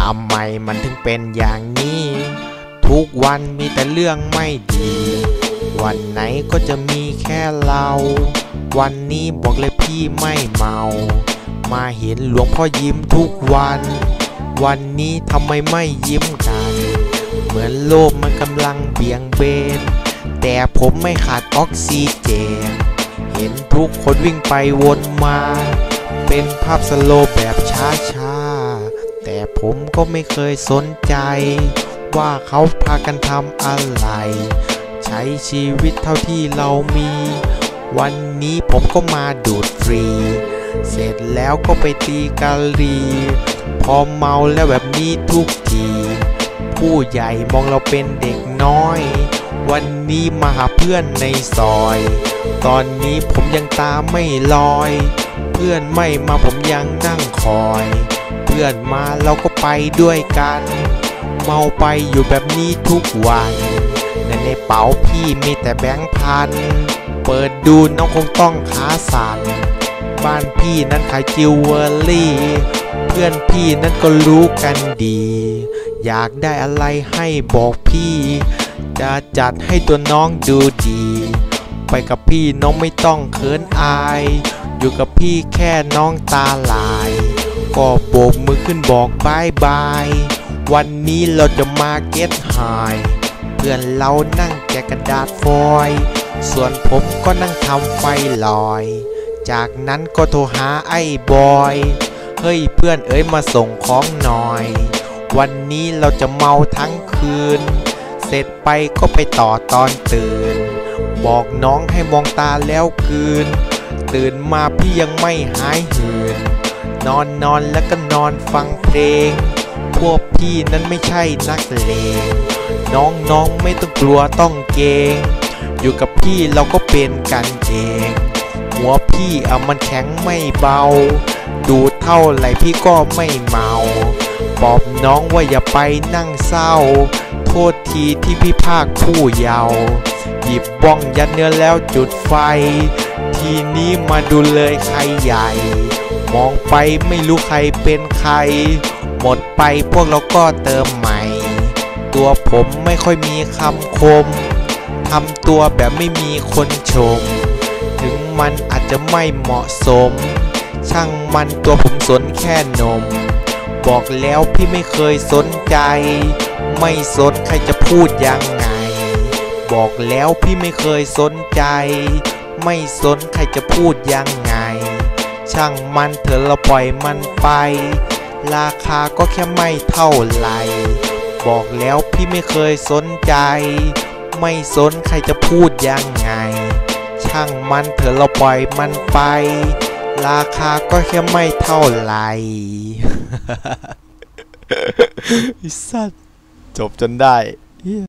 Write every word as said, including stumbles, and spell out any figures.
ำไมมันถึงเป็นอย่างนี้ทุกวันมีแต่เรื่องไม่ดีวันไหนก็จะมีแค่เราวันนี้บอกเลยพี่ไม่เมามาเห็นหลวงพ่อยิ้มทุกวันวันนี้ทำไมไม่ยิ้มกันเหมือนโลกมันกำลังเบี่ยงเบนแต่ผมไม่ขาดออกซิเจนเห็นทุกคนวิ่งไปวนมาเป็นภาพสโลว์แบบช้าๆแต่ผมก็ไม่เคยสนใจว่าเขาพากันทำอะไรใช้ชีวิตเท่าที่เรามีวันนี้ผมก็มาดูดฟรีเสร็จแล้วก็ไปตีกาลีพอเมาแล้วแบบนี้ทุกทีผู้ใหญ่มองเราเป็นเด็กน้อยวันนี้มาหาเพื่อนในซอยตอนนี้ผมยังตาไม่ลอยเพื่อนไม่มาผมยังนั่งคอยเพื่อนมาเราก็ไปด้วยกันเมาไปอยู่แบบนี้ทุกวันในในเป๋าพี่มีแต่แบงค์พันเปิดดูน้องคงต้องขาสั่นบ้านพี่นั้นขายจิวเวลรี่เพื่อนพี่นั้นก็รู้กันดีอยากได้อะไรให้บอกพี่จะจัดให้ตัวน้องดูดีไปกับพี่น้องไม่ต้องเขินอายอยู่กับพี่แค่น้องตาลายก็โบกมือขึ้นบอกบายบายวันนี้เราจะมาเก็ตไฮเพื่อนเรานั่งแกะกระดาษฟอยล์ส่วนผมก็นั่งทำไฟลอยจากนั้นก็โทรหาไอ้บอยเฮ้ยเพื่อนเอ๋ยมาส่งของหน่อยวันนี้เราจะเมาทั้งคืนเสร็จไปก็ไปต่อตอนตื่นบอกน้องให้มองตาแล้วคืนตื่นมาพี่ยังไม่หายหื่นนอนนอนแล้วก็นอนฟังเพลงพวกพี่นั้นไม่ใช่นักเลงน้องน้องไม่ต้องกลัวต้องเกรงอยู่กับพี่เราก็เป็นกันเองหัวพี่เอามันแข็งไม่เบาดูเท่าไหร่พี่ก็ไม่เมาบอกน้องว่าอย่าไปนั่งเศร้าโทษทีที่พี่ภาคผู้เยาว์หยิบบ้องยัดเนื้อแล้วจุดไฟทีนี้มาดูเลยใครใหญ่มองไปไม่รู้ใครเป็นใครหมดไปพวกเราก็เติมใหม่ตัวผมไม่ค่อยมีคำคมทำตัวแบบไม่มีคนชมถึงมันอาจจะไม่เหมาะสมช่างมันตัวผมสนแค่นมบอกแล้วพี่ไม่เคยสนใจไม่สนใครจะพูดยังไงบอกแล้วพี่ไม่เคยสนใจไม่สนใครจะพูดยังไงช่างมันเถอะเราปล่อยมันไปราคาก็แค่ไม่เท่าไหร่บอกแล้วพี่ไม่เคยสนใจไม่สนใครจะพูดยังไงช่างมันเถอะเราปล่อยมันไปราคาก็แค่ไม่เท่าไหร่ไอ้สัสจบจนได้